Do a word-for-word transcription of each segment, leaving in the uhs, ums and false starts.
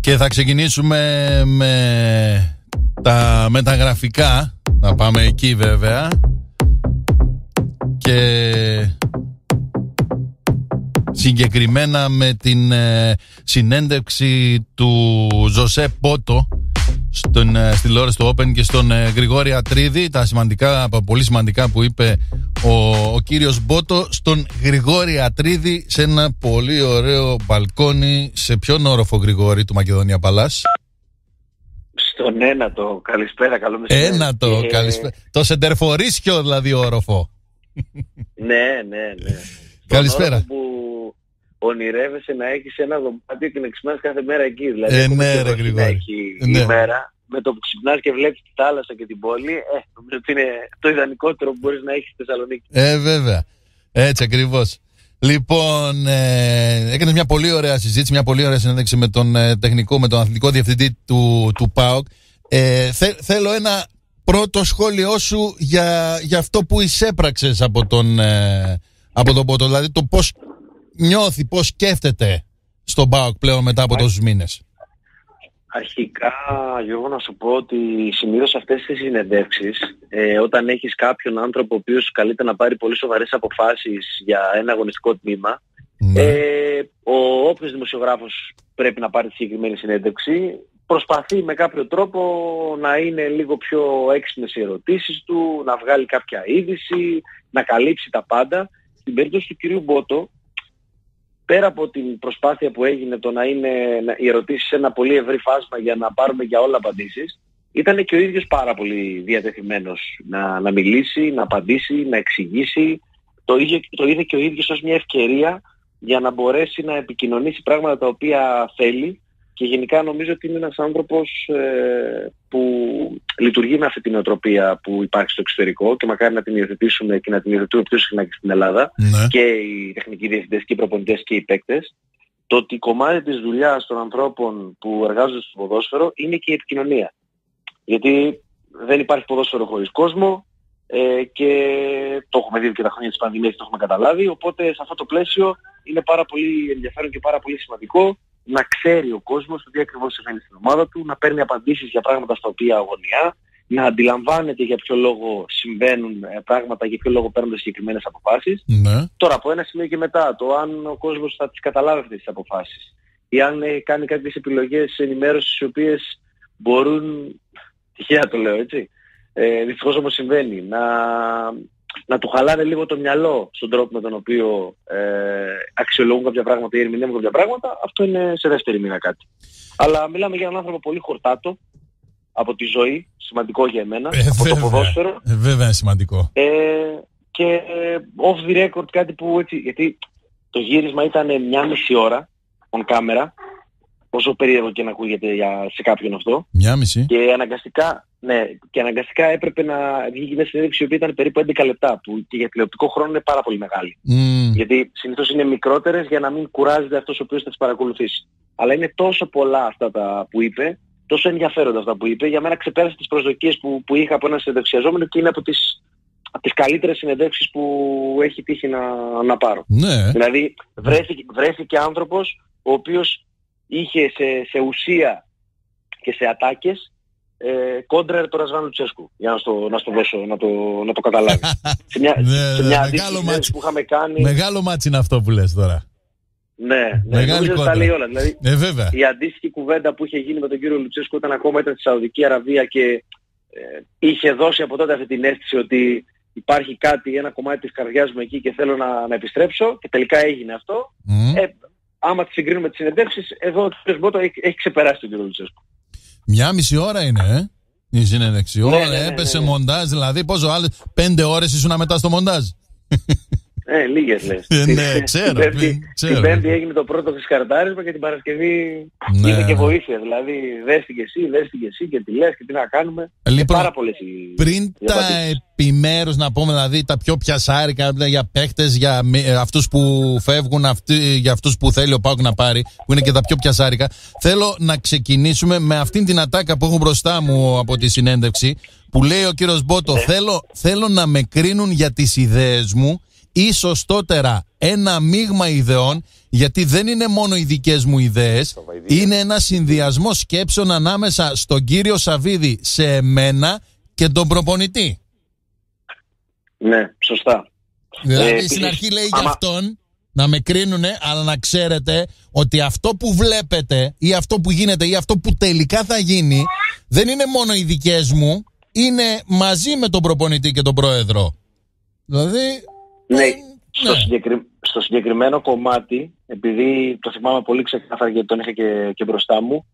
Και θα ξεκινήσουμε με τα μεταγραφικά. Να πάμε εκεί βέβαια. Και συγκεκριμένα με την ε, συνέντευξη του Ζωσέ Πότο στον, ε, στη τηλεόραση του Open και στον ε, Γρηγόρη Ατρίδη. Τα σημαντικά, πολύ σημαντικά που είπε ο, ο κύριος Μπότο στον Γρηγόρη Ατρίδη σε ένα πολύ ωραίο μπαλκόνι. Σε ποιον όροφο, Γρηγόρη, του Μακεδονία Παλάς? Στον ένατο. Καλησπέρα, καλό μεσημέρι. Ένατο, και... καλησπέρα. Το σεντερφορίσιο δηλαδή όροφο. Ναι, ναι, ναι. Καλησπέρα. Που ονειρεύεσαι να έχεις ένα δωμάτιο και να ξυπνάς κάθε μέρα εκεί. Δηλαδή, ε, ναι, ρε Γρηγόρη. Ναι. Ημέρα, με το που ξυπνάς και βλέπεις τη θάλασσα και την πόλη, ε, νομίζω ότι είναι το ιδανικότερο που μπορείς να έχεις στη Θεσσαλονίκη. Ε, βέβαια. Έτσι ακριβώς. Λοιπόν, ε, έκανες μια πολύ ωραία συζήτηση, μια πολύ ωραία συνέντευξη με τον ε, τεχνικό, με τον αθλητικό διευθυντή του, του ΠΑΟΚ. Ε, θε, θέλω ένα πρώτο σχόλιο σου για, για αυτό που εισέπραξες από τον, ε, από τον Πότο. Δηλαδή το πώς νιώθει, πώς σκέφτεται στον ΠΑΟΚ πλέον μετά από τόσους μήνες. Αρχικά, Γιώργο, να σου πω ότι συνήθως αυτές τις συνεντεύξεις, ε, όταν έχεις κάποιον άνθρωπο ο οποίος καλείται να πάρει πολύ σοβαρές αποφάσεις για ένα αγωνιστικό τμήμα, ναι. ε, ο όποιος δημοσιογράφος πρέπει να πάρει τη συγκεκριμένη συνέντευξη, προσπαθεί με κάποιο τρόπο να είναι λίγο πιο έξυπνες οι ερωτήσεις του, να βγάλει κάποια είδηση, να καλύψει τα πάντα. Στην περίπτωση του κυρίου Μπότο, πέρα από την προσπάθεια που έγινε το να είναι οι ερωτήσεις σε ένα πολύ ευρύ φάσμα για να πάρουμε για όλα απαντήσεις, ήταν και ο ίδιος πάρα πολύ διατεθειμένος να, να μιλήσει, να απαντήσει, να εξηγήσει. Το είδε, το είδε και ο ίδιος ως μια ευκαιρία για να μπορέσει να επικοινωνήσει πράγματα τα οποία θέλει, και γενικά νομίζω ότι είναι ένας άνθρωπος ε, που λειτουργεί με αυτή την νοοτροπία που υπάρχει στο εξωτερικό και μακάρι να την υιοθετήσουμε και να την υιοθετούμε πιο συχνά και στην Ελλάδα, ναι. Και οι τεχνικοί διευθυντές και οι προπονητές και οι παίκτες. Το ότι κομμάτι της δουλειάς των ανθρώπων που εργάζονται στο ποδόσφαιρο είναι και η επικοινωνία. Γιατί δεν υπάρχει ποδόσφαιρο χωρίς κόσμο ε, και το έχουμε δει και τα χρόνια της πανδημίας και το έχουμε καταλάβει. Οπότε σε αυτό το πλαίσιο είναι πάρα πολύ ενδιαφέρον και πάρα πολύ σημαντικό να ξέρει ο κόσμος το τι ακριβώς συμβαίνει στην ομάδα του, να παίρνει απαντήσεις για πράγματα στα οποία αγωνιά, να αντιλαμβάνεται για ποιο λόγο συμβαίνουν πράγματα, για ποιο λόγο παίρνονται συγκεκριμένες αποφάσεις. Ναι. Τώρα από ένα σημείο και μετά, το αν ο κόσμος θα τις καταλάβει αυτές τις αποφάσεις ή αν κάνει κάποιες επιλογές ενημέρωσης οι οποίες μπορούν, τυχαία το λέω έτσι, ε, δυστυχώς όμως συμβαίνει, να... να του χαλάνε λίγο το μυαλό στον τρόπο με τον οποίο ε, αξιολογούν κάποια πράγματα ή ερμηνεύουν κάποια πράγματα, αυτό είναι σε δεύτερη μοίρα κάτι. Αλλά μιλάμε για έναν άνθρωπο πολύ χορτάτο από τη ζωή, σημαντικό για εμένα, ε, από βέβαια, το ποδόσφαιρο. Ε, βέβαια είναι σημαντικό. Ε, και off the record κάτι που έτσι, γιατί το γύρισμα ήταν μια μισή ώρα on camera, όσο περίεργο και να ακούγεται για, σε κάποιον αυτό. Μια μισή. Και αναγκαστικά, ναι, και αναγκαστικά έπρεπε να βγει μια συνέντευξη η οποία ήταν περίπου έντεκα λεπτά, που και για τηλεοπτικό χρόνο είναι πάρα πολύ μεγάλη. Mm. Γιατί συνήθως είναι μικρότερες για να μην κουράζεται αυτός ο οποίος θα τις παρακολουθήσει. Αλλά είναι τόσο πολλά αυτά τα που είπε, τόσο ενδιαφέροντα αυτά που είπε, για μένα ξεπέρασε τις προσδοκίες που, που είχα από έναν συνεντευξιαζόμενο και είναι από τις, από τις καλύτερες συνεντεύξεις που έχει τύχει να, να πάρω. Ναι. Δηλαδή βρέθηκε, βρέθηκε άνθρωπος ο οποίος είχε σε, σε ουσία και σε ατάκες ε, κόντρα το Ρασβάν Λουτσέσκου, για να στο, να στο δώσω, να το, να το καταλάβει. σε μια, ναι, σε μια μεγάλο μάτσι που είχαμε κάνει... Μεγάλο μάτσι είναι αυτό που λες τώρα. Ναι, ναι, μεγάλη κόντρα. Τα λέει όλα. Δηλαδή, ε, βέβαια. Η αντίστοιχη κουβέντα που είχε γίνει με τον κύριο Λουτσέσκου όταν ακόμα ήταν στη Σαουδική Αραβία και ε, είχε δώσει από τότε αυτή την αίσθηση ότι υπάρχει κάτι, ένα κομμάτι της καρδιάς μου εκεί και θέλω να, να επιστρέψω, και τελικά έγινε αυτό. Mm. Ε, άμα τη συγκρίνουμε τις συνεντεύξεις, εδώ ο κ. Μπότο έχει, έχει ξεπεράσει τον κ. Λουτσέσκου. Μια μισή ώρα είναι, ε, η συνέντευξη. Ναι, Ωραία, ναι, ναι, έπεσε ναι, ναι. μοντάζ, δηλαδή πόσο άλλες, πέντε ώρες ήσουν μετά στο μοντάζ. Ε, λίγες λες. Ναι, ξέρω. Την πέμπτη, την πέμπτη έγινε το πρώτο χαρτάρισμα και την Παρασκευή ναι, είναι και βοήθεια. Δηλαδή, δες την και εσύ, δες την και εσύ και τι λες και τι να κάνουμε. Λοιπόν, πάρα πολλές οι... πριν τα επιμέρους να πούμε, δηλαδή τα πιο πιασάρικα για παίχτες, για αυτούς που φεύγουν, αυτοί, για αυτούς που θέλει ο ΠΑΟΚ να πάρει, που είναι και τα πιο πιασάρικα, θέλω να ξεκινήσουμε με αυτήν την ατάκα που έχω μπροστά μου από τη συνέντευξη, που λέει ο κύριος Μπότο, ναι. θέλω, θέλω να με κρίνουν για τις ιδέες μου ή σωστότερα ένα μείγμα ιδεών γιατί δεν είναι μόνο οι δικές μου ιδέες, είναι ένα συνδυασμός σκέψεων ανάμεσα στον κύριο Σαββίδη, σε εμένα και τον προπονητή. Ναι, σωστά. Δηλαδή ε, στην αρχή λέει άμα... για αυτόν να με κρίνουνε, αλλά να ξέρετε ότι αυτό που βλέπετε ή αυτό που γίνεται ή αυτό που τελικά θα γίνει δεν είναι μόνο οι δικές μου, είναι μαζί με τον προπονητή και τον πρόεδρο. Δηλαδή... Ναι, ε, στο, ναι. συγκεκρι... στο συγκεκριμένο κομμάτι, επειδή το θυμάμαι πολύ ξεκάθαρα γιατί τον είχα και, και μπροστά μου,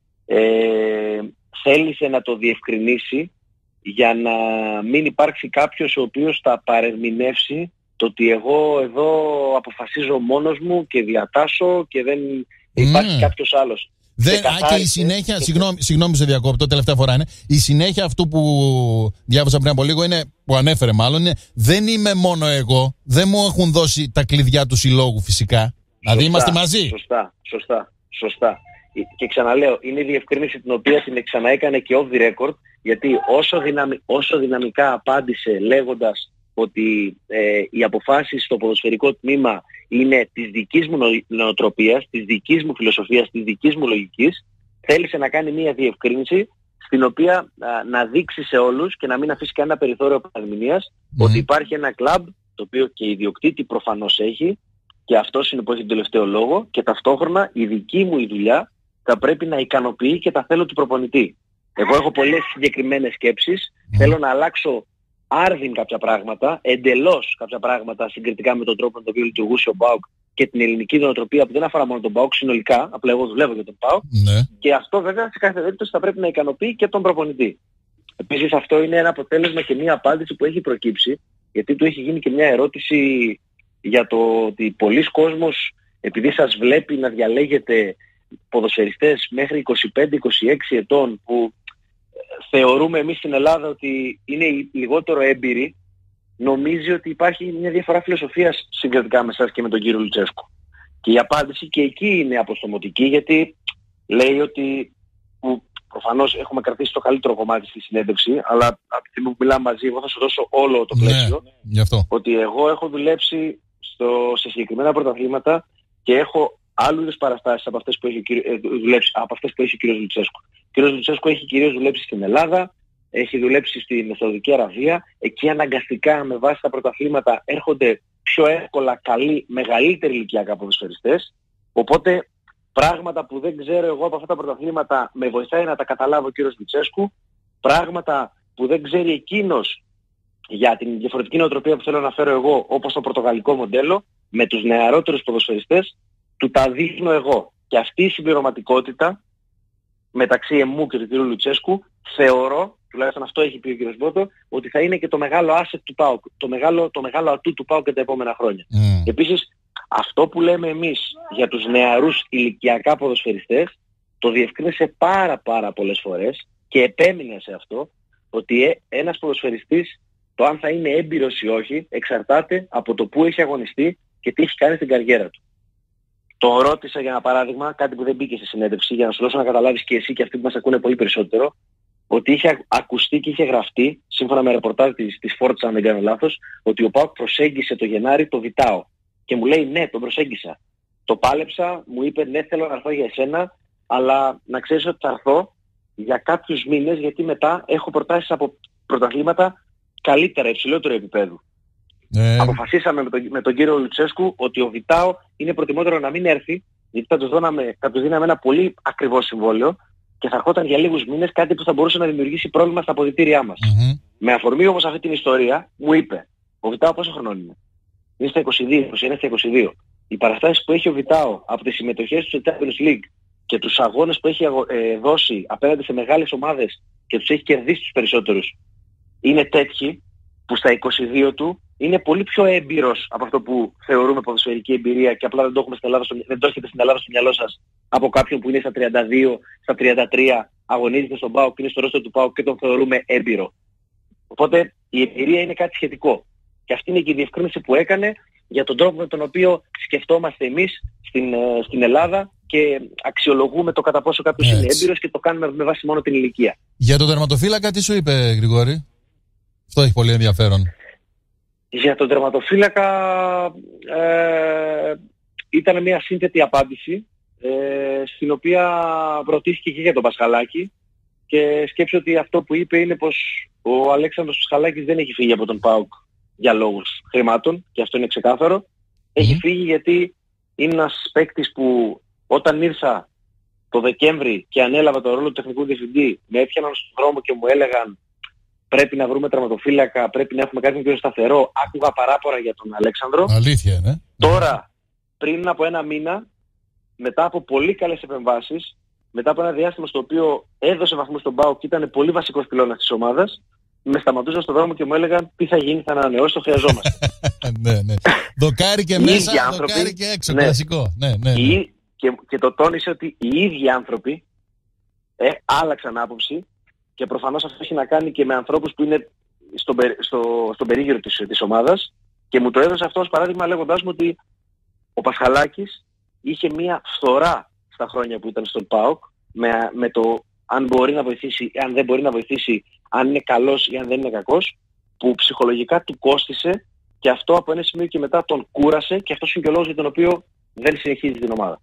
ε, θέλησε να το διευκρινίσει για να μην υπάρξει κάποιος ο οποίος θα παρερμηνεύσει το ότι εγώ εδώ αποφασίζω μόνος μου και διατάσσω και δεν mm. υπάρχει κάποιος άλλος. Δεν, α, και η συνέχεια, και... συγγνώμη, συγγνώμη σε διακόπτω, τελευταία φορά είναι, η συνέχεια αυτού που διάβασα πριν από λίγο, είναι, που ανέφερε μάλλον, είναι δεν είμαι μόνο εγώ, δεν μου έχουν δώσει τα κλειδιά του συλλόγου φυσικά. Σωστά, δηλαδή είμαστε μαζί. Σωστά, σωστά, σωστά. Και ξαναλέω, είναι η διευκρίνηση την οποία την ξαναέκανε και off the record, γιατί όσο, δυναμι, όσο δυναμικά απάντησε λέγοντας ότι ε, οι αποφάσεις στο ποδοσφαιρικό τμήμα είναι της δικής μου νοοτροπίας, της δικής μου φιλοσοφίας, της δικής μου λογικής, θέλησε να κάνει μια διευκρίνηση στην οποία α, να δείξει σε όλους και να μην αφήσει κανένα περιθώριο παρερμηνίας mm. ότι υπάρχει ένα κλαμπ το οποίο και η ιδιοκτήτη προφανώς έχει και αυτός είναι που έχει τον τελευταίο λόγο και ταυτόχρονα η δική μου η δουλειά θα πρέπει να ικανοποιεί και τα θέλω του προπονητή. Εγώ έχω πολλές συγκεκριμένες σκέψεις, mm. θέλω να αλλάξω άρδιν κάποια πράγματα, εντελώς κάποια πράγματα συγκριτικά με τον τρόπο με τον οποίο λειτουργούσε ο ΠΑΟΚ και την ελληνική νοοτροπία που δεν αφορά μόνο τον ΠΑΟΚ συνολικά, απλά εγώ δουλεύω για τον ΠΑΟΚ ναι. και αυτό βέβαια σε κάθε περίπτωση θα πρέπει να ικανοποιεί και τον προπονητή. Επίσης αυτό είναι ένα αποτέλεσμα και μια απάντηση που έχει προκύψει, γιατί του έχει γίνει και μια ερώτηση για το ότι πολλοί κόσμος, επειδή σας βλέπει να διαλέγετε ποδοσφαιριστές μέχρι είκοσι πέντε είκοσι έξι ετών που θεωρούμε εμείς στην Ελλάδα ότι είναι λιγότερο έμπειροι, νομίζει ότι υπάρχει μια διαφορά φιλοσοφίας συγκριτικά με εσάς και με τον κύριο Λουτσέσκου. Και η απάντηση και εκεί είναι αποστομωτική, γιατί λέει ότι που προφανώς έχουμε κρατήσει το καλύτερο κομμάτι στη συνέντευξη, αλλά από τη στιγμή που μιλάμε μαζί εγώ θα σου δώσω όλο το πλαίσιο, ναι, ότι εγώ έχω δουλέψει στο, σε συγκεκριμένα πρωταθλήματα και έχω άλλου είδους παραστάσεις από αυτές που έχει, ε, δουλέψει, από αυτές που έχει ο κύριος Λουτσέσκου. Ο κύριος Λουτσέσκου έχει κυρίως δουλέψει στην Ελλάδα, έχει δουλέψει στην Σαουδική Αραβία. Εκεί αναγκαστικά με βάση τα πρωταθλήματα έρχονται πιο εύκολα καλοί, μεγαλύτεροι ηλικιακά ποδοσφαιριστές. Οπότε πράγματα που δεν ξέρω εγώ από αυτά τα πρωταθλήματα με βοηθάει να τα καταλάβω ο κύριος Λουτσέσκου. Πράγματα που δεν ξέρει εκείνος για την διαφορετική νοοτροπία που θέλω να φέρω εγώ, όπως το πορτογαλικό μοντέλο, με τους νεαρότερους ποδοσφαιριστές, του τα δείχνω εγώ. Και αυτή η συμπληρωματικότητα μεταξύ εμού και του κ. Λουτσέσκου θεωρώ, τουλάχιστον αυτό έχει πει ο κ. Μπότο, ότι θα είναι και το μεγάλο asset του ΠΑΟΚ, το μεγάλο, το μεγάλο ατού του ΠΑΟΚ και τα επόμενα χρόνια. Mm. Επίσης, αυτό που λέμε εμείς για τους νεαρούς ηλικιακά ποδοσφαιριστές, το διευκρίνησε πάρα πάρα πολλές φορές και επέμεινε σε αυτό, ότι ε, ένας ποδοσφαιριστής, το αν θα είναι έμπειρος ή όχι, εξαρτάται από το που έχει αγωνιστεί και τι έχει κάνει στην καριέρα του. Το ρώτησα για ένα παράδειγμα, κάτι που δεν μπήκε στη συνέντευξη, για να σου δώσω να καταλάβεις και εσύ και αυτοί που μας ακούνε πολύ περισσότερο, ότι είχε ακουστεί και είχε γραφτεί, σύμφωνα με ρεπορτάζ της, της Φόρτσα, αν δεν κάνω λάθος, ότι ο ΠΑΟΚ προσέγγισε το Γενάρη το Βιτάο. Και μου λέει ναι, τον προσέγγισα. Το πάλεψα, μου είπε ναι, θέλω να έρθω για εσένα, αλλά να ξέρεις ότι θα έρθω για κάποιους μήνες, γιατί μετά έχω προτάσεις από πρωταθλήματα καλύτερα, υψηλότερο επίπεδο. Ε... Αποφασίσαμε με τον, με τον κύριο Λουτσέσκου ότι ο Βιτάο είναι προτιμότερο να μην έρθει, γιατί θα τους, δώναμε, θα τους δίναμε ένα πολύ ακριβό συμβόλαιο και θα ερχόταν για λίγους μήνες, κάτι που θα μπορούσε να δημιουργήσει πρόβλημα στα αποδυτήριά μας. Mm-hmm. Με αφορμή όμως αυτή την ιστορία, μου είπε, ο Βιτάο πόσο χρονών είναι? Είναι στα είκοσι δύο, είκοσι ένα στα είκοσι δύο. Οι παραστάσεις που έχει ο Βιτάο από τις συμμετοχές του στο Champions League και τους αγώνες που έχει ε, δώσει απέναντι σε μεγάλες ομάδες και τους έχει κερδίσει τους περισσότερους, είναι τέτοιοι που στα είκοσι δύο του είναι πολύ πιο έμπειρος από αυτό που θεωρούμε ποδοσφαιρική εμπειρία και απλά δεν το, έχουμε στην Ελλάδα, δεν το έχετε στην Ελλάδα στο μυαλό σας, από κάποιον που είναι στα τριάντα δύο, στα τριάντα τρία, αγωνίζεται στον ΠΑΟΚ, είναι στο ρόστερ του ΠΑΟΚ και τον θεωρούμε έμπειρο. Οπότε η εμπειρία είναι κάτι σχετικό. Και αυτή είναι και η διευκρίνηση που έκανε για τον τρόπο με τον οποίο σκεφτόμαστε εμείς στην, στην Ελλάδα και αξιολογούμε το κατά πόσο κάποιος είναι έμπειρος και το κάνουμε με βάση μόνο την ηλικία. Για τον τερματοφύλακα τι σου είπε, Γρηγόρη? Αυτό έχει πολύ ενδιαφέρον. Για τον τερματοφύλακα ε, ήταν μια σύνθετη απάντηση, ε, στην οποία ρωτήθηκε και για τον Πασχαλάκη και σκέψω ότι αυτό που είπε είναι πως ο Αλέξανδρος Πασχαλάκης δεν έχει φύγει από τον ΠΑΟΚ για λόγους χρημάτων, και αυτό είναι ξεκάθαρο. Έχει φύγει γιατί είναι ένας παίκτης που όταν ήρθα το Δεκέμβρη και ανέλαβα το ρόλο του τεχνικού διευθυντή, με έπιαναν στον δρόμο και μου έλεγαν πρέπει να βρούμε τραυματοφύλακα, πρέπει να έχουμε κάτι πιο σταθερό. Άκουγα παράπονα για τον Αλέξανδρο. Αλήθεια, ναι. Τώρα, πριν από ένα μήνα, μετά από πολύ καλές επεμβάσεις, μετά από ένα διάστημα στο οποίο έδωσε βαθμούς στον ΠΑΟΚ και ήταν πολύ βασικός πυλώνας της ομάδας, με σταματούσαν στον δρόμο και μου έλεγαν τι θα γίνει, θα ανανεώσει, το χρειαζόμαστε. Ναι, ναι. Δοκάρι και μέσα, δοκάρι και έξω, ναι. Κλασικό. Ναι, ναι, ναι. Οι, και, και το τόνισε ότι οι ίδιοι άνθρωποι ε, άλλαξαν άποψη και προφανώς αυτό έχει να κάνει και με ανθρώπους που είναι στον, στο, στον περίγυρο της, της ομάδας, και μου το έδωσε αυτό ως παράδειγμα λέγοντάς μου ότι ο Πασχαλάκης είχε μια φθορά στα χρόνια που ήταν στον ΠΑΟΚ με, με το αν μπορεί να βοηθήσει ή αν δεν μπορεί να βοηθήσει, αν είναι καλός ή αν δεν είναι κακός, που ψυχολογικά του κόστισε, και αυτό από ένα σημείο και μετά τον κούρασε, και αυτός είναι και ο λόγος για τον οποίο δεν συνεχίζει την ομάδα.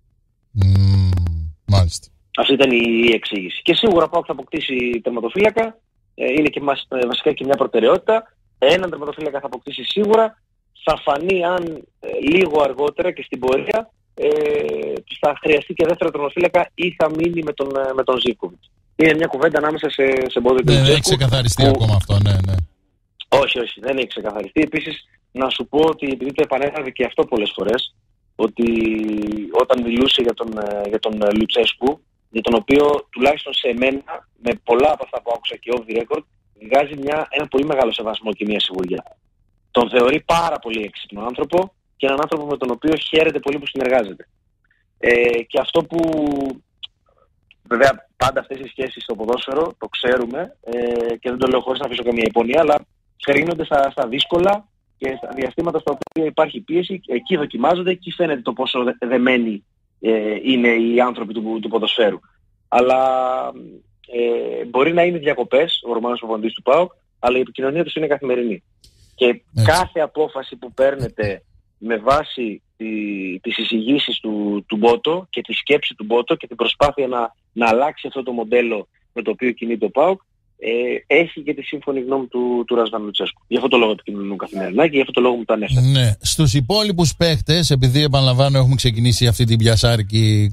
Mm, μάλιστα. Αυτή ήταν η εξήγηση. Και σίγουρα ο ΠΑΟΚ θα αποκτήσει τερματοφύλακα, ε, είναι και μας, ε, βασικά και μια προτεραιότητα. Έναν τερματοφύλακα θα αποκτήσει σίγουρα. Θα φανεί αν ε, λίγο αργότερα και στην πορεία ε, θα χρειαστεί και δεύτερο τερματοφύλακα ή θα μείνει με τον, με τον Ζίβκοβιτς. Είναι μια κουβέντα ανάμεσα σε, σε Μπόδο και Δεν Λουτσέσκου. έχει ξεκαθαριστεί που... ακόμα αυτό, ναι, ναι. Όχι, όχι, δεν έχει ξεκαθαριστεί. Επίσης, να σου πω ότι επειδή το επανέλαβε και αυτό πολλές φορές, ότι όταν μιλούσε για τον, για τον Λουτσέσκου, για τον οποίο τουλάχιστον σε μένα, με πολλά από αυτά που άκουσα και off the record, βγάζει μια, ένα πολύ μεγάλο σεβασμό και μια σιγουριά. Τον θεωρεί πάρα πολύ έξυπνο άνθρωπο και έναν άνθρωπο με τον οποίο χαίρεται πολύ που συνεργάζεται. Ε, και αυτό που, βέβαια πάντα αυτές οι σχέσεις στο ποδόσφαιρο, το ξέρουμε, ε, και δεν το λέω χωρίς να αφήσω καμία υπόνοια, αλλά κρίνονται στα, στα δύσκολα και στα διαστήματα στα οποία υπάρχει πίεση, εκεί δοκιμάζονται, εκεί φαίνεται το πόσο δεμένοι ε, είναι οι άνθρωποι του, του ποδοσφαίρου. Αλλά ε, μπορεί να είναι διακοπές ο Ρωμάνος προπονητής του ΠΑΟΚ, αλλά η επικοινωνία τους είναι καθημερινή. Και έτσι, κάθε απόφαση που παίρνετε με βάση τη, τις εισηγήσεις του, του Μπότο και τη σκέψη του Μπότο και την προσπάθεια να, να αλλάξει αυτό το μοντέλο με το οποίο κινείται ο ΠΑΟΚ, ε, έχει και τη σύμφωνη γνώμη του, του Ρασβάν Λουτσέσκου. Γι' αυτό το λόγο επικοινωνούν καθημερινά και γι' αυτό το λόγο μου το ανέφερε. Ναι. Στους υπόλοιπους παίχτες, επειδή επαναλαμβάνω έχουμε ξεκινήσει αυτή την πιασάρικη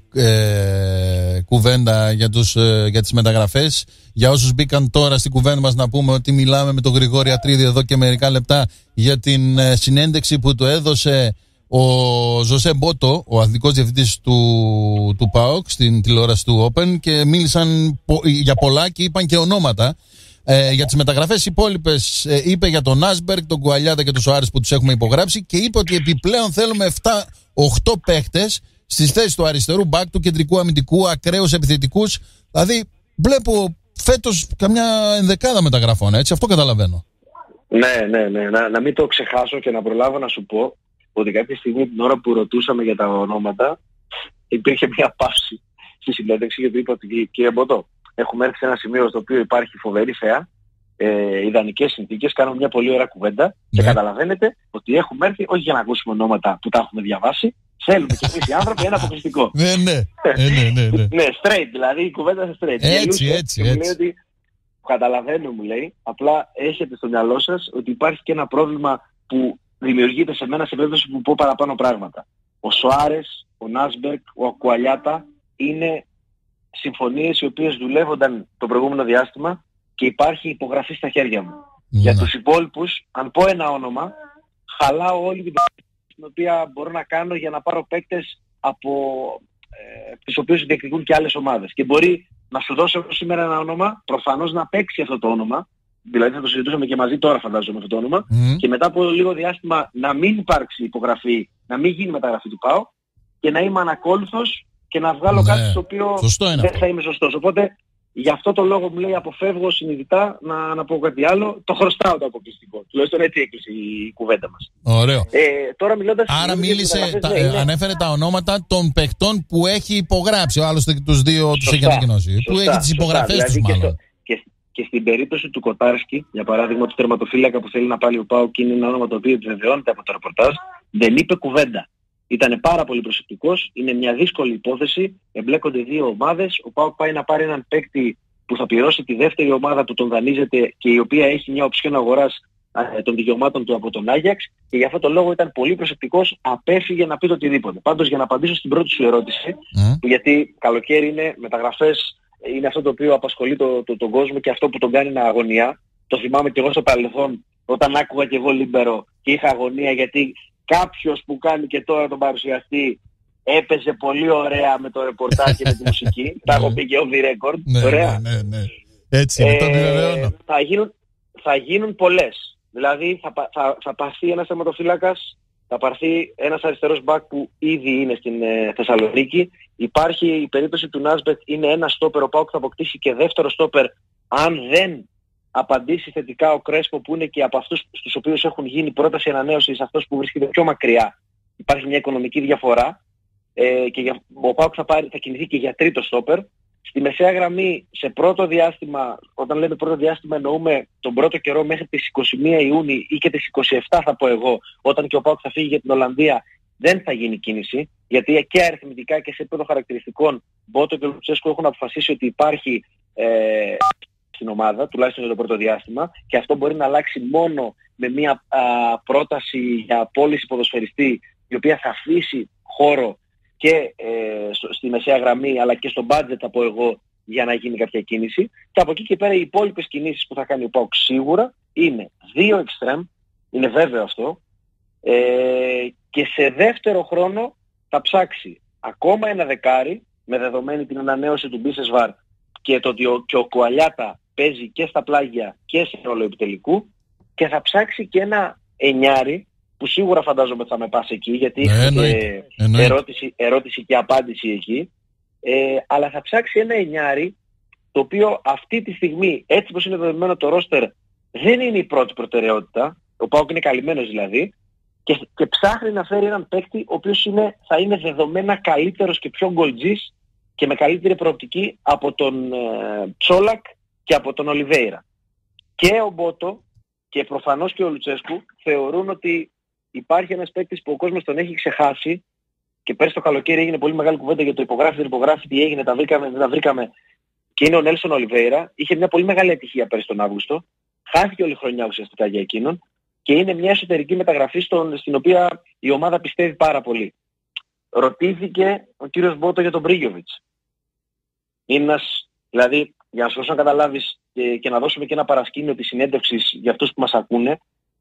ε, κουβέντα για, τους, ε, για τις μεταγραφές. Για όσους μπήκαν τώρα στην κουβέντα μας, να πούμε ότι μιλάμε με τον Γρηγόρη Ατρίδη εδώ και μερικά λεπτά για την ε, συνέντευξη που του έδωσε ο Ζωσέ Μπότο, ο αθλητικός διευθυντής του, του ΠΑΟΚ, στην τηλεόραση του Open, και μίλησαν πο, για πολλά και είπαν και ονόματα. Ε, για τις μεταγραφές υπόλοιπες ε, είπε για τον Άσμπεργκ, τον Κουαλιάτα και τον Σοάρες που τους έχουμε υπογράψει, και είπε ότι επιπλέον θέλουμε επτά οκτώ παίχτες στις θέσεις του αριστερού μπακ, του κεντρικού αμυντικού, ακραίους επιθετικούς. Δηλαδή βλέπω φέτος καμιά ενδεκάδα μεταγραφών, έτσι, αυτό καταλαβαίνω. Ναι, ναι, ναι. Να, να μην το ξεχάσω και να προλάβω να σου πω ότι κάποια στιγμή την ώρα που ρωτούσαμε για τα ονόματα υπήρχε μια παύση στη συνέντευξη, γιατί είπα ότι κύριε Μπότο, έχουμε έρθει σε ένα σημείο στο οποίο υπάρχει φοβερή θέα, ε, ιδανικές συνθήκες, κάνουμε μια πολύ ωραία κουβέντα, ναι, και καταλαβαίνετε ότι έχουμε έρθει όχι για να ακούσουμε ονόματα που τα έχουμε διαβάσει, θέλουμε και εμείς οι άνθρωποι ένα αποκλειστικό. Ναι, ναι, ναι, ναι, ναι. Ναι, straight, δηλαδή η κουβέντα είναι straight. Έτσι, έτσι, και έτσι. μου λέει ότι καταλαβαίνω, μου λέει, απλά έχετε στο μυαλό σας ότι υπάρχει και ένα πρόβλημα που δημιουργείται σε μένα σε περίπτωση που πω παραπάνω πράγματα. Ο Σοάρες, ο Νάσμπεργκ, ο Κουαλιάτα είναι συμφωνίες οι οποίες δουλεύονταν το προηγούμενο διάστημα και υπάρχει υπογραφή στα χέρια μου. Ναι. Για τους υπόλοιπους, αν πω ένα όνομα, χαλάω όλη την προσπάθεια την οποία μπορώ να κάνω για να πάρω παίκτες από ε, τις οποίες διεκδικούν και άλλες ομάδες. Και μπορεί να σου δώσω σήμερα ένα όνομα, προφανώς να παίξει αυτό το όνομα, δηλαδή θα το συζητούσαμε και μαζί τώρα φαντάζομαι αυτό το όνομα, mm. και μετά από λίγο διάστημα να μην υπάρξει υπογραφή, να μην γίνει μεταγραφή του ΠΑΟ και να είμαι ανακόλουθος και να βγάλω ναι, κάτι στο οποίο δεν θα είμαι σωστός. Οπότε γι' αυτό το λόγο μου λέει αποφεύγω συνειδητά να, να πω κάτι άλλο, το χρωστάω το αποκλειστικό. Τουλάχιστον έτσι έκλεισε η κουβέντα μας. Ωραίο. Ε, τώρα μιλώντας... Άρα μίλησε, τα, ε, ανέφερε τα ονόματα των παιχτών που έχει υπογράψει, ο άλλος τους δύο τους έχει ανακοινώσει, που έχει τις υπογραφές δηλαδή τους μάλλον. Και, στο, και, και στην περίπτωση του Κοτάρσκι, για παράδειγμα του τερματοφύλακα που θέλει να πάλι ο ΠΑΟΚ, είναι ένα όνομα το οποίο επιβεβαιώνεται από το ρεπορτάζ, δεν είπε κουβέντα. Ήταν πάρα πολύ προσεκτικός, είναι μια δύσκολη υπόθεση, εμπλέκονται δύο ομάδες, ο ΠΑΟΚ πάει να πάρει έναν παίκτη που θα πληρώσει τη δεύτερη ομάδα που τον δανείζεται και η οποία έχει μια οψιόν αγοράς ε, των δικαιωμάτων του από τον Άγιαξ και για αυτό το λόγο ήταν πολύ προσεκτικός, απέφυγε να πει το οτιδήποτε. Πάντως για να απαντήσω στην πρώτη σου ερώτηση, mm. γιατί καλοκαίρι είναι μεταγραφές, είναι αυτό το οποίο απασχολεί το, το, τον κόσμο και αυτό που τον κάνει να αγωνία. Το θυμάμαι και εγώ στο παρελθόν όταν άκουγα και εγώ Λίμπερο και είχα αγωνία γιατί κάποιος που κάνει και τώρα τον παρουσιαστή έπαιζε πολύ ωραία με το ρεπορτάζ και με τη μουσική. Τα έχω πει και off the record. Ναι, ωραία. Ναι, ναι, ναι. Έτσι είναι, το επιβεβαιώνω. Θα γίνουν, θα γίνουν πολλές. Δηλαδή θα, θα, θα πάρθει ένας τερματοφύλακας, θα πάρθει ένας αριστερός μπακ που ήδη είναι στην ε, Θεσσαλονίκη. Υπάρχει η περίπτωση του Νάσμπετ, είναι ένα στόπερ, ο ΠΑΟΚ θα αποκτήσει και δεύτερο στόπερ αν δεν απαντήσει θετικά ο Κρέσπο που είναι και από αυτούς στους οποίους έχουν γίνει πρόταση ανανέωσης, αυτός που βρίσκεται πιο μακριά. Υπάρχει μια οικονομική διαφορά ε, και για, ο ΠΑΟΚ θα, πάρει, θα κινηθεί και για τρίτο στόπερ. Στη μεσαία γραμμή, σε πρώτο διάστημα, όταν λέμε πρώτο διάστημα εννοούμε τον πρώτο καιρό μέχρι τις είκοσι μία Ιούνιου ή και τις είκοσι επτά θα πω εγώ, όταν και ο ΠΑΟΚ θα φύγει για την Ολλανδία, δεν θα γίνει κίνηση, γιατί και αριθμητικά και σε επίπεδο χαρακτηριστικών Μπότο και Λουτσέσκου έχουν αποφασίσει ότι υπάρχει ε, στην ομάδα, τουλάχιστον για το πρώτο διάστημα, και αυτό μπορεί να αλλάξει μόνο με μια α, πρόταση για πώληση ποδοσφαιριστή, η οποία θα αφήσει χώρο και ε, στο, στη μεσαία γραμμή, αλλά και στο budget θα πω εγώ, για να γίνει κάποια κίνηση. Και από εκεί και πέρα οι υπόλοιπες κινήσεις που θα κάνει ο ΠΑΟΚ σίγουρα είναι δύο εξτρέμ, είναι βέβαιο αυτό, ε, και σε δεύτερο χρόνο θα ψάξει ακόμα ένα δεκάρι, με δεδομένη την ανανέωση του Μπίσεσβαρ και το ότι ο, και ο Κουαλιάτα παίζει και στα πλάγια και σε ρόλο επιτελικού, και θα ψάξει και ένα εννιάρι, που σίγουρα φαντάζομαι θα με πας εκεί, γιατί ναι, είχε ερώτηση, ερώτηση και απάντηση εκεί, ε, αλλά θα ψάξει ένα εννιάρι, το οποίο αυτή τη στιγμή, έτσι πως είναι δεδομένο το ρόστερ, δεν είναι η πρώτη προτεραιότητα, ο ΠΑΟΚ είναι καλυμμένος δηλαδή, και, και ψάχνει να φέρει έναν παίκτη ο οποίος είναι, θα είναι δεδομένα καλύτερος και πιο γκολτζής και με καλύτερη προοπτική από τον ε, Ψόλακ και από τον Ολιβέιρα. Και ο Μπότο και προφανώς και ο Λουτσέσκου θεωρούν ότι υπάρχει ένας παίκτης που ο κόσμος τον έχει ξεχάσει, και πέρσι το καλοκαίρι έγινε πολύ μεγάλη κουβέντα για το υπογράφει, δεν υπογράφει, τι έγινε, τα βρήκαμε, δεν τα βρήκαμε, και είναι ο Νέλσον Ολιβέιρα. Είχε μια πολύ μεγάλη ατυχία πέρσι τον Αύγουστο, χάθηκε όλη η χρονιά ουσιαστικά για εκείνον, και είναι μια εσωτερική μεταγραφή στον, στην οποία η ομάδα πιστεύει πάρα πολύ. Ρωτήθηκε ο κύριος Μπότο για τον Μπρίγιοβιτς. Είναι ένας, δηλαδή, για να σου δώσω να καταλάβεις και, και να δώσουμε και ένα παρασκήνιο της συνέντευξης για αυτούς που μας ακούνε,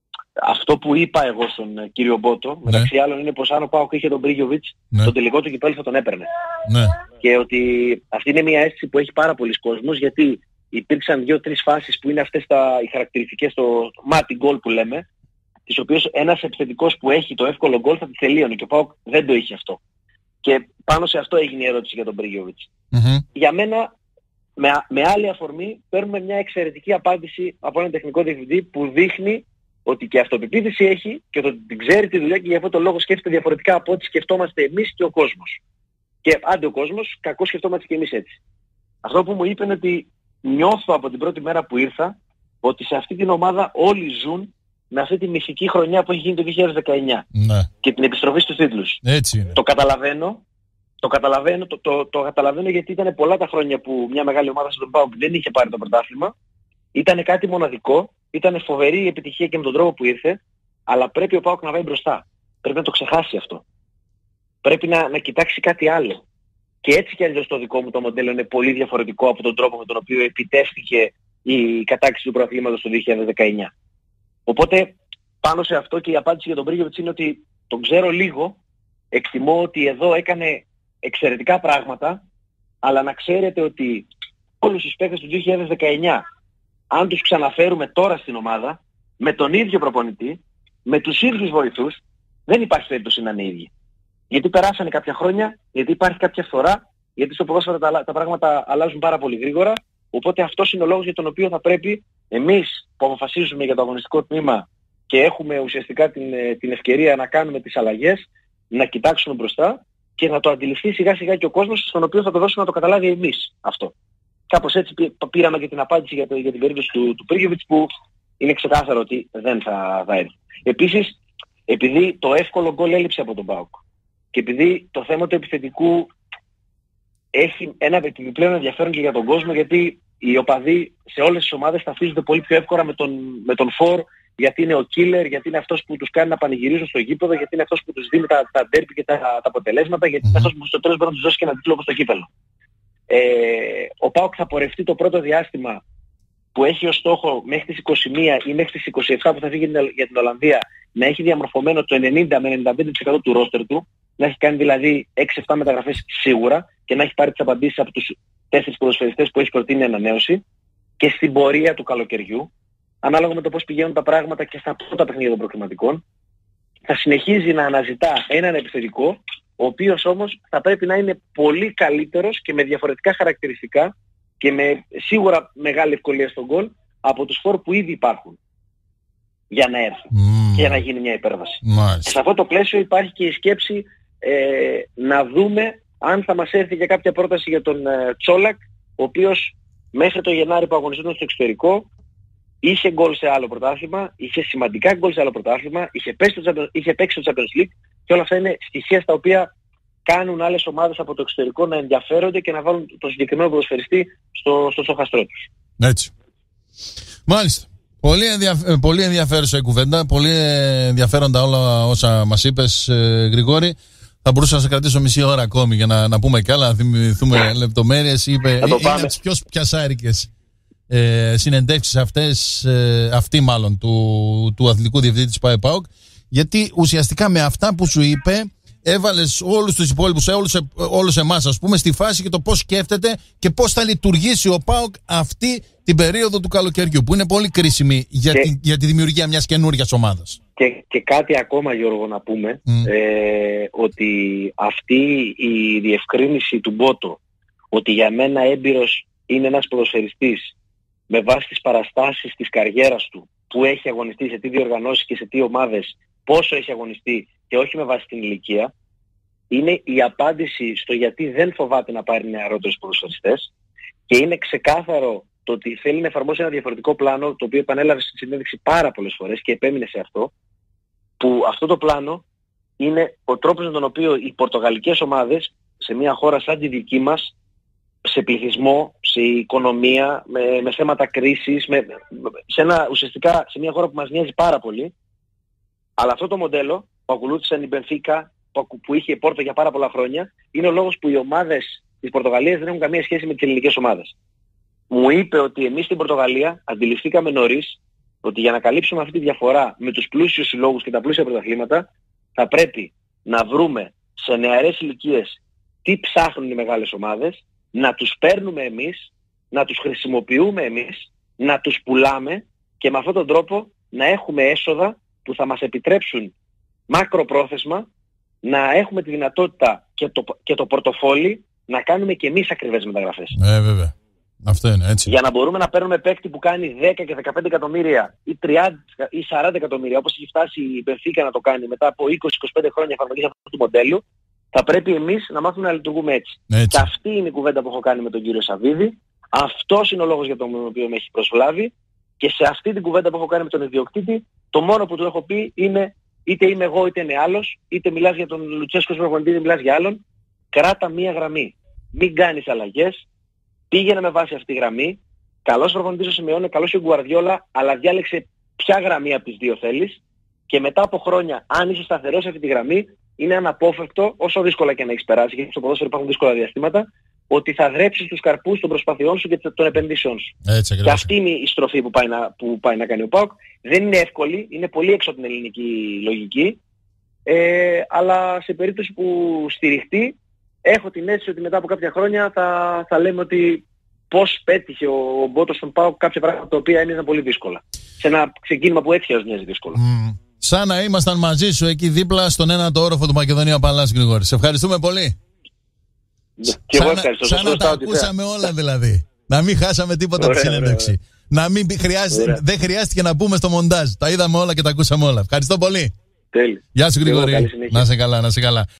αυτό που είπα εγώ στον κύριο Μπότο, ναι, μεταξύ άλλων, είναι πως αν ο ΠΑΟΚ είχε τον Μπρίγιοβιτς, ναι, τον τελικό του κυπέλλου θα τον έπαιρνε. Ναι. Και ότι αυτή είναι μια αίσθηση που έχει πάρα πολλοί κόσμος, γιατί υπήρξαν δύο-τρεις φάσεις που είναι αυτές τα, οι χαρακτηριστικές, το μάτι γκολ που λέμε, τις οποίες ένας επιθετικός που έχει το εύκολο γκολ θα τη τελείωνε, και ο ΠΑΟΚ δεν το είχε αυτό. Και πάνω σε αυτό έγινε η ερώτηση για τον Μπρίγιοβιτς. Mm-hmm. Για μένα, με, με άλλη αφορμή, παίρνουμε μια εξαιρετική απάντηση από έναν τεχνικό διευθυντή που δείχνει ότι και αυτοπεποίθηση έχει και ότι την ξέρει τη δουλειά, και για αυτόν τον λόγο σκέφτεται διαφορετικά από ό,τι σκεφτόμαστε εμείς και ο κόσμος. Και άντε ο κόσμος, κακώς σκεφτόμαστε και εμείς έτσι. Αυτό που μου είπε είναι ότι νιώθω από την πρώτη μέρα που ήρθα ότι σε αυτή την ομάδα όλοι ζουν με αυτή τη μυστική χρονιά που έχει γίνει το δύο χιλιάδες δεκαεννιά, ναι, και την επιστροφή στους τίτλους. Έτσι είναι. Το καταλαβαίνω, το καταλαβαίνω, το, το, το καταλαβαίνω γιατί ήταν πολλά τα χρόνια που μια μεγάλη ομάδα στον ΠΑΟΚ δεν είχε πάρει το πρωτάθλημα. Ήταν κάτι μοναδικό, ήταν φοβερή η επιτυχία και με τον τρόπο που ήρθε, αλλά πρέπει ο ΠΑΟΚ να πάει μπροστά. Πρέπει να το ξεχάσει αυτό. Πρέπει να, να κοιτάξει κάτι άλλο. Και έτσι κι αλλιώς το δικό μου το μοντέλο είναι πολύ διαφορετικό από τον τρόπο με τον οποίο επιτεύχθηκε η κατάκτηση του πρωταθλήματος το δύο χιλιάδες δεκαεννιά. Οπότε πάνω σε αυτό και η απάντηση για τον Μπρίγιοβιτς είναι ότι τον ξέρω λίγο, εκτιμώ ότι εδώ έκανε εξαιρετικά πράγματα, αλλά να ξέρετε ότι όλους τους παίκτες του δύο χιλιάδες δεκαεννιά, αν τους ξαναφέρουμε τώρα στην ομάδα, με τον ίδιο προπονητή, με τους ίδιους βοηθούς, δεν υπάρχει περίπτωση να είναι ίδιοι. Γιατί περάσανε κάποια χρόνια, γιατί υπάρχει κάποια φθορά, γιατί στο ποδόσφαιρο τα, τα πράγματα αλλάζουν πάρα πολύ γρήγορα, οπότε αυτός είναι ο λόγος για τον οποίο θα πρέπει εμείς που αποφασίζουμε για το αγωνιστικό τμήμα και έχουμε ουσιαστικά την, την ευκαιρία να κάνουμε τις αλλαγές, να κοιτάξουμε μπροστά και να το αντιληφθεί σιγά σιγά και ο κόσμος, στον οποίο θα το δώσουμε να το καταλάβει εμείς αυτό. Κάπως έτσι πήραμε και την απάντηση για, το, για την περίπτωση του, του Πρίγιοβιτς, που είναι ξεκάθαρο ότι δεν θα, θα έρθει. Επίσης, επειδή το εύκολο γκολ έλειψε από τον ΠΑΟΚ, και επειδή το θέμα του επιθετικού έχει ένα επιπλέον ενδιαφέρον και για τον κόσμο, γιατί οι οπαδοί σε όλες τις ομάδες ταυτίζονται πολύ πιο εύκολα με τον, με τον φορ, γιατί είναι ο killer, γιατί είναι αυτός που τους κάνει να πανηγυρίζουν στο γήπεδο, γιατί είναι αυτός που τους δίνει τα, τα derby και τα, τα αποτελέσματα, γιατί είναι αυτός που στο τέλος μπορεί να τους δώσει και ένα τίτλο όπως το κύπελλο. Ε, ο ΠΑΟΚ θα πορευτεί το πρώτο διάστημα που έχει ως στόχο μέχρι τις είκοσι μία ή μέχρι τις είκοσι επτά που θα φύγει για την Ολλανδία να έχει διαμορφωμένο το ενενήντα με ενενήντα πέντε τοις εκατό του ρόστερ του, να έχει κάνει δηλαδή έξι επτά μεταγραφές σίγουρα και να έχει πάρει τις απαντήσεις από τους τέσσερις ποδοσφαιριστές που έχει προτείνει ανανέωση, και στην πορεία του καλοκαιριού, ανάλογα με το πώς πηγαίνουν τα πράγματα και στα πρώτα παιχνίδια των προκριματικών, θα συνεχίζει να αναζητά έναν επιθετικό, ο οποίος όμως θα πρέπει να είναι πολύ καλύτερος και με διαφορετικά χαρακτηριστικά και με σίγουρα μεγάλη ευκολία στον γκολ από τους φόρ που ήδη υπάρχουν για να έρθει mm. και για να γίνει μια υπέρβαση. Nice. Σε αυτό το πλαίσιο υπάρχει και η σκέψη ε, να δούμε αν θα μας έρθει και κάποια πρόταση για τον ε, Τσόλακ, ο οποίος μέχρι το Γενάρη που αγωνιζόταν στο εξωτερικό είχε γκολ σε άλλο πρωτάθλημα, είχε σημαντικά γκολ σε άλλο πρωτάθλημα, είχε, είχε παίξει στο Champions League, και όλα αυτά είναι στοιχεία στα οποία κάνουν άλλες ομάδες από το εξωτερικό να ενδιαφέρονται και να βάλουν τον συγκεκριμένο ποδοσφαιριστή στο, στο στοχαστρό τους. Έτσι. Μάλιστα. Πολύ, ενδιαφ... πολύ ενδιαφέρουσα η κουβέντα, πολύ ενδιαφέροντα όλα όσα μας είπες, ε, Γρηγόρη. Θα μπορούσα να σε κρατήσω μισή ώρα ακόμη για να, να πούμε κι άλλα, να θυμηθούμε λεπτομέρειες. Είπε, είναι από τις πιο πιασάρικες ε, συνεντεύξεις αυτές, ε, αυτή μάλλον, του, του αθλητικού διευθυντή της ΠΑΕ-ΠΑΟΚ, γιατί ουσιαστικά με αυτά που σου είπε έβαλες όλους τους υπόλοιπους, όλους, όλους εμάς ας πούμε, στη φάση και το πώς σκέφτεται και πώς θα λειτουργήσει ο ΠΑΟΚ αυτή την περίοδο του καλοκαιριού, που είναι πολύ κρίσιμη για, και, τη, για τη δημιουργία μιας καινούργιας ομάδας. Και, και κάτι ακόμα, Γιώργο, να πούμε, mm. ε, ότι αυτή η διευκρίνηση του Μπότο, ότι για μένα έμπειρος είναι ένας ποδοσφαιριστής με βάση τις παραστάσεις της καριέρας του, που έχει αγωνιστεί, σε τι διοργανώσεις και σε τι ομάδες, πόσο έχει αγωνιστεί και όχι με βάση την ηλικία, είναι η απάντηση στο γιατί δεν φοβάται να πάρει νεαρότερους ποδοσφαιριστές, και είναι ξεκάθαρο το ότι θέλει να εφαρμόσει ένα διαφορετικό πλάνο, το οποίο επανέλαβε στη συνέντευξη πάρα πολλές φορές και επέμεινε σε αυτό, που αυτό το πλάνο είναι ο τρόπος με τον οποίο οι πορτογαλικές ομάδες σε μια χώρα σαν τη δική μας, σε πληθυσμό, σε οικονομία, με, με θέματα κρίσης, με, σε ένα, ουσιαστικά σε μια χώρα που μας νοιάζει πάρα πολύ, αλλά αυτό το μοντέλο που ακολούθησαν η Μπενφίκα, που, που είχε Πόρτο για πάρα πολλά χρόνια, είναι ο λόγος που οι ομάδες της Πορτογαλίας δεν έχουν καμία σχέση με τις ελληνικές ομάδες. Μου είπε ότι εμείς στην Πορτογαλία αντιληφθήκαμε νωρίς ότι για να καλύψουμε αυτή τη διαφορά με τους πλούσιους συλλόγους και τα πλούσια πρωταθλήματα, θα πρέπει να βρούμε σε νεαρές ηλικίες τι ψάχνουν οι μεγάλες ομάδες, να τους παίρνουμε εμείς, να τους χρησιμοποιούμε εμείς, να τους πουλάμε, και με αυτόν τον τρόπο να έχουμε έσοδα που θα μας επιτρέψουν μακροπρόθεσμα να έχουμε τη δυνατότητα και το, και το πορτοφόλι να κάνουμε και εμείς ακριβές μεταγραφές. Ε, βέβαια. Αυτό είναι, έτσι. Για να μπορούμε να παίρνουμε παίκτη που κάνει δέκα και δεκαπέντε εκατομμύρια ή τριάντα ή σαράντα εκατομμύρια, όπως έχει φτάσει η Μπενφίκα να το κάνει μετά από είκοσι με είκοσι πέντε χρόνια εφαρμογής αυτού του μοντέλου, θα πρέπει εμείς να μάθουμε να λειτουργούμε έτσι. έτσι. Και αυτή είναι η κουβέντα που έχω κάνει με τον κύριο Σαββίδη. Αυτός είναι ο λόγος για τον οποίο με έχει προσλάβει. Και σε αυτή την κουβέντα που έχω κάνει με τον ιδιοκτήτη, το μόνο που του έχω πει είναι, είτε είμαι εγώ είτε είναι άλλος, είτε μιλάς για τον Λουτσέσκο προπονητή είτε μιλάς για άλλον, κράτα μία γραμμή. Μην κάνεις αλλαγές. Πήγαινε με βάση αυτή τη γραμμή. Καλός προπονητής ο Σιμεώνε, καλός ο Γκουαρδιόλα, αλλά διάλεξε ποια γραμμή από τις δύο θέλεις. Και μετά από χρόνια, αν είσαι σταθερός σε αυτή τη γραμμή, είναι αναπόφευκτο, όσο δύσκολα και να έχεις περάσει, γιατί στο ποδόσφαιρο υπάρχουν δύσκολα διαστήματα, ότι θα δρέψεις τους καρπούς των προσπαθειών σου και των επενδύσεων σου. Έτσι, και αυτή είναι η στροφή που πάει, να, που πάει να κάνει ο ΠΑΟΚ. Δεν είναι εύκολη, είναι πολύ έξω από την ελληνική λογική, ε, αλλά σε περίπτωση που στηριχτεί, έχω την αίσθηση ότι μετά από κάποια χρόνια θα, θα λέμε ότι πώς πέτυχε ο, ο Μπότος στον ΠΑΟΚ κάποια πράγματα τα οποία έμειναν πολύ δύσκολα. Σε ένα ξεκίνημα που έτσι μοιάζει δύσκολο. Mm. Σαν να ήμασταν μαζί σου εκεί δίπλα στον ένατο όροφο του Μακεδονία Παλάς, Γρηγόρη. Σε ευχαριστούμε πολύ. Και σαν, εγώ ευχαριστώ. Σαν να τα ακούσαμε όλα δηλαδή. Να μην χάσαμε τίποτα από τη συνέντευξη. Να μην χρειάζεται, δεν χρειάστηκε να μπούμε στο μοντάζ. Τα είδαμε όλα και τα ακούσαμε όλα. Ευχαριστώ πολύ. Τέλει. Γεια σου, Γρηγόρη. Να σε καλά, να σε καλά.